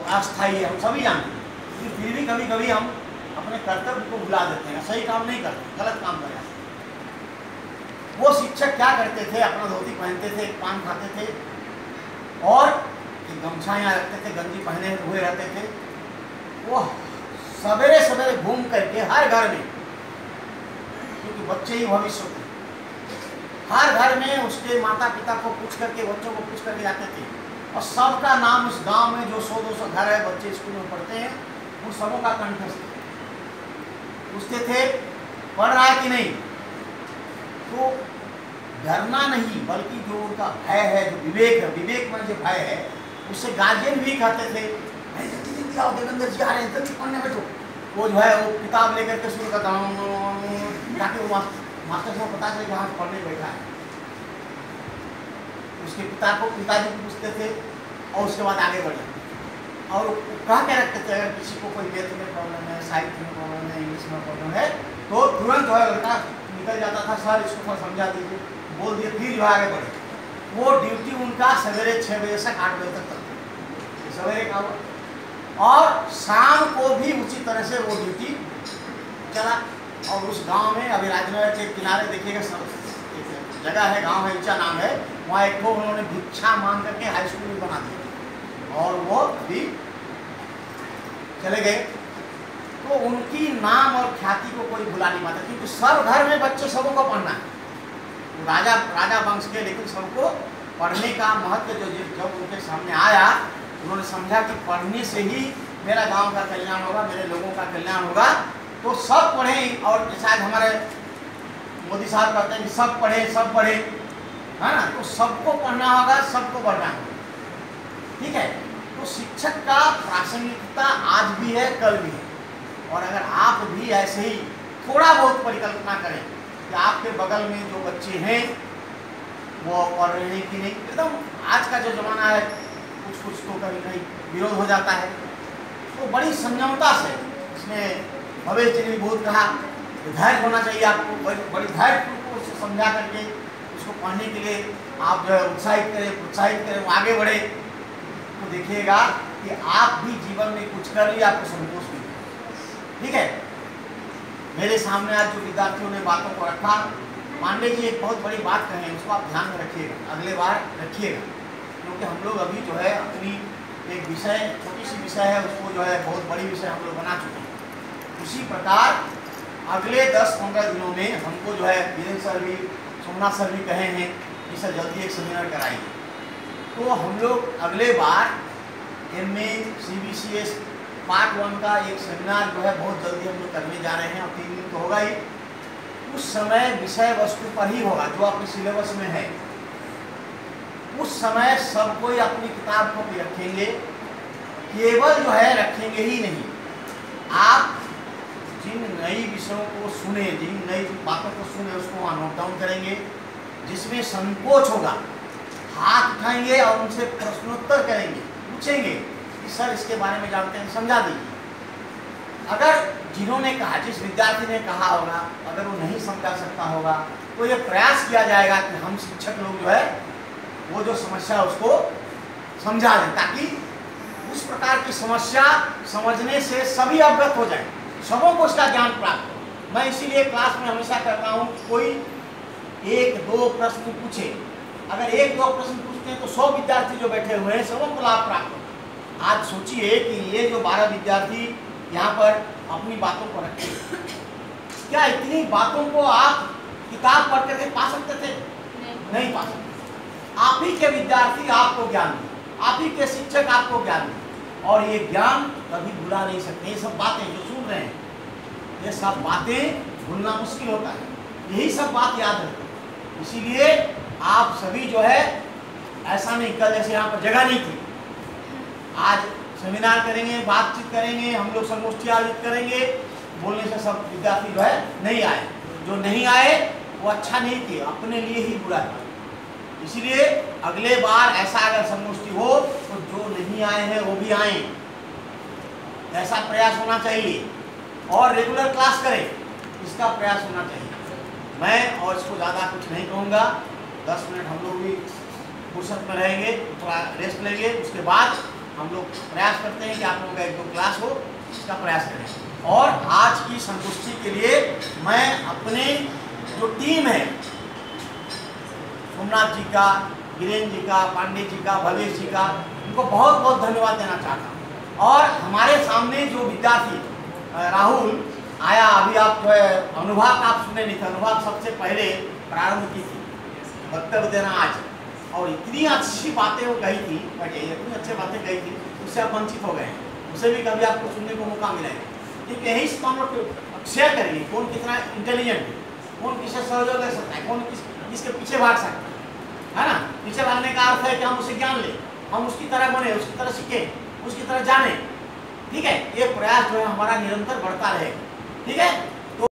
अस्थायी है, हम सभी जानते हैं, लेकिन फिर भी कभी कभी हम अपने कर्तव्य को भुला देते हैं, सही काम नहीं करते, गलत काम कर जाते हैं। वो शिक्षक क्या करते थे, अपना धोती पहनते थे, पान खाते थे और गमछा यहाँ रखते थे, गंजी पहने हुए रहते थे। वो सवेरे सवेरे घूम करके हर घर में, क्योंकि बच्चे ही भविष्य होते हैं, हर घर में उसके माता पिता को पूछ करके, बच्चों को पूछ करके जाते थे और सबका नाम उस गांव में जो 100-200 घर है, बच्चे स्कूल में पढ़ते हैं, उन सबों का कंठस्थ पूछते थे पढ़ रहा है कि नहीं। तो डरना नहीं, बल्कि जो उनका भय है, जो विवेक है, विवेक में जो भय है, उससे गार्जियन भी कहते थे जल्दी जल्दी आओ, देवेंद्र जी आ रहे हैं, जल्दी पढ़ने बैठो। वो जो है वो किताब लेकर के शुरू करता हूँ, ताकि वो मास्टर साहब पता चले कि हाँ पढ़ने बैठा है। उसके पिताजी को पूछते थे और उसके बाद आगे बढ़े और कह के रखते थे अगर किसी को कोई मैथ में प्रॉब्लम है, साहित्य में प्रॉब्लम है, इंग्लिश में प्रॉब्लम है, तो तुरंत जो है लड़का निकल जाता था, सर इसको थोड़ा समझा दीजिए, बोल दिए, फिर जो आगे बढ़े। वो ड्यूटी उनका सवेरे 6 बजे से 8 बजे तक था, सवेरे का हुआ, और शाम को भी उसी तरह से वो ड्यूटी चला। और उस गांव में, अभी राजनगर के किनारे देखिएगा, एक जगह है, गांव है, ऊंचा नाम है, वहाँ एक को उन्होंने भिक्षा मांग करके हाई स्कूल भी बना दिया और वो भी चले गए। तो उनकी नाम और ख्याति को कोई भुला नहीं पाता, क्योंकि सब घर में बच्चे सबों को पढ़ना है, राजा वंश के, लेकिन सबको पढ़ने का महत्व जो जब उनके सामने आया, उन्होंने समझा कि पढ़ने से ही मेरा गांव का कल्याण होगा, मेरे लोगों का कल्याण होगा। तो सब पढ़ें, और शायद हमारे मोदी साहब कहते हैं कि सब पढ़े, है ना, तो सबको पढ़ना होगा, सबको पढ़ना होगा, ठीक है। तो शिक्षक का प्रासंगिकता आज भी है, कल भी है। और अगर आप भी ऐसे ही थोड़ा बहुत परिकल्पना करें कि आपके बगल में जो बच्चे हैं वो पढ़ रहे हैं कि नहीं, एकदम आज का जो जमाना है, कुछ तो कभी कहीं विरोध हो जाता है, तो बड़ी संयमता से, इसमें भवेश जी ने बहुत कहा, धैर्य होना चाहिए आपको, बड़ी धैर्य को समझा करके उसको पढ़ने के लिए आप जो है उत्साहित करें, प्रोत्साहित करें, वो आगे बढ़े, तो देखिएगा कि आप भी जीवन में कुछ कर लिया, आपको संतोष मिले, ठीक है। मेरे सामने आज जो विद्यार्थियों ने बातों को रखा, पांडे जी एक बहुत बड़ी बात कहें, उसको आप ध्यान में रखिएगा, अगले बार रखिएगा, क्योंकि हम लोग अभी जो है अपनी एक विषय, छोटी सी विषय है, उसको जो है बहुत बड़ी विषय हम लोग बना चुके हैं। उसी प्रकार अगले 10-15 दिनों में हमको जो है वीरेंद्र सर भी, सोमनाथ सर भी कहे हैं कि सर जल्दी एक सेमिनार कराइए। तो हम लोग अगले बार MA CBCS पार्ट 1 का एक सेमिनार जो है बहुत जल्दी हम लोग करने जा रहे हैं, और 3 दिन तो होगा ही। उस समय विषय वस्तु पर ही होगा जो अपने सिलेबस में है। उस समय सब कोई अपनी किताब को भी रखेंगे, केवल जो है रखेंगे ही नहीं, आप जिन नई विषयों को सुने, जिन नई बातों को सुने, उसको वहाँ नोट डाउन करेंगे। जिसमें संकोच होगा, हाथ उठाएंगे और उनसे प्रश्नोत्तर करेंगे, पूछेंगे कि सर इसके बारे में जानते हैं, समझा दीजिए। अगर जिन्होंने कहा, जिस विद्यार्थी ने कहा होगा, अगर वो नहीं समझा सकता होगा, तो ये प्रयास किया जाएगा कि हम शिक्षक लोग जो है वो जो समस्या उसको समझा दें, ताकि उस प्रकार की समस्या समझने से सभी अवगत हो जाए, सबों को उसका ज्ञान प्राप्त हो। मैं इसीलिए क्लास में हमेशा कहता हूँ, कोई 1-2 प्रश्न पूछे, अगर 1-2 प्रश्न पूछते हैं तो 100 विद्यार्थी जो बैठे हुए हैं सबों को लाभ प्राप्त हो। आज सोचिए कि ये जो 12 विद्यार्थी यहाँ पर अपनी बातों को रखे, क्या इतनी बातों को आप किताब पढ़ करके पा सकते थे? नहीं पा सकते। आप ही के विद्यार्थी आपको ज्ञान दें, आप ही के शिक्षक आपको ज्ञान दें, और ये ज्ञान कभी भुला नहीं सकते। ये सब बातें जो सुन रहे हैं, ये सब बातें भूलना मुश्किल होता है, यही सब बात याद रखें। इसीलिए आप सभी जो है, ऐसा नहीं कल जैसे यहाँ पर जगह नहीं थी, आज सेमिनार करेंगे, बातचीत करेंगे, हम लोग संगोष्ठी आयोजित करेंगे, बोलने से सब विद्यार्थी जो है नहीं आए, जो नहीं आए वो अच्छा नहीं किए, अपने लिए ही बुरा है। इसलिए अगले बार ऐसा अगर संगोष्ठी हो तो जो नहीं आए हैं वो भी आए, ऐसा प्रयास होना चाहिए, और रेगुलर क्लास करें, इसका प्रयास होना चाहिए। मैं और इसको ज़्यादा कुछ नहीं कहूँगा, 10 मिनट हम लोग भी फुर्सत में रहेंगे, थोड़ा रेस्ट लेंगे, उसके बाद हम लोग प्रयास करते हैं कि आप लोगों का 1-2 क्लास हो, इसका प्रयास करें। और आज की संतुष्टि के लिए मैं अपने जो टीम है, सोमनाथ जी का, वीरेंद्र जी का, पांडे जी का, भवेश जी का, उनको बहुत बहुत धन्यवाद देना चाहता हूँ। और हमारे सामने जो विद्यार्थी राहुल आया, अभी आप जो है अनुभाग आप सुने नहीं थे, अनुभाग सबसे पहले प्रारंभ की थी वक्तव्य देना आज, और इतनी अच्छी बातें वो कही थी, इतनी अच्छी बातें कही थी, उससे आप वंचित हो गए हैं। उसे भी कभी आपको सुनने को मौका मिलेगा, ठीक है? यही से हम लोग शेयर करेंगे कौन कितना इंटेलिजेंट है, कौन किससे सहयोग कर सकता है, कौन किसके पीछे भाग सकता है ना? पीछे भागने का अर्थ है कि हम उसे ज्ञान लें, हम उसकी तरह बने, उसकी तरह सीखें, उसकी तरह जाने, ठीक है? ये प्रयास जो है हमारा निरंतर बढ़ता रहेगा, ठीक है?